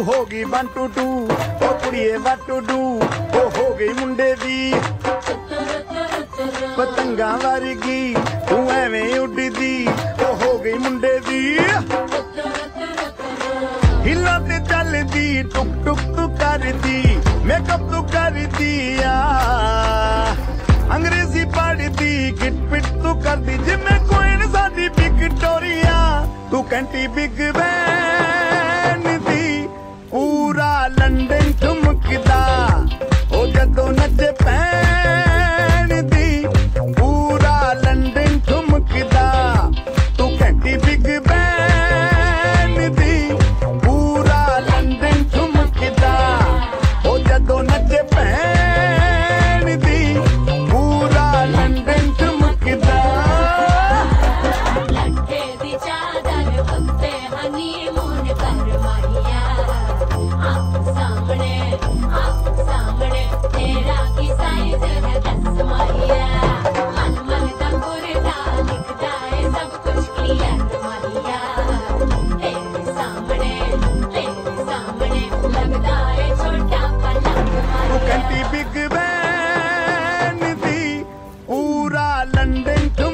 हो गई 1 2 2 ओ कुड़िए what to do ओ हो गई मुंडे दी पतंगा वर्गी तू एवें उड़दी ओ हो गई मुंडे दी हिला ते चलदी टुक टुक तू करदी मेकअप तू करदी अंग्रेजी पढ़दी गिट पिट तू करदी जिम्मे कोई साडी विक्टोरिया तू कंटी बिग बैन दी पूरा लंदन ठुमकदा ओ जदों नचे पैन दी पूरा लंदन ठुमकदा तू कंटी बिग बैन दी पूरा लंदन ठुमकदा ओ जदों नचे पैन दी पूरा लंदन ठुमकदा लट्ठे दी चादर उत्ते हनीमून कर माहिया सामने तेरा की साइज है 10 माहिया मन मन दा गुरदा निकदा है सब कुछ क्लियर माहिया तेरे सामने लगदा है छोटा पलंग तू माहिया कंटी बिग बैन दी पूरा लंदन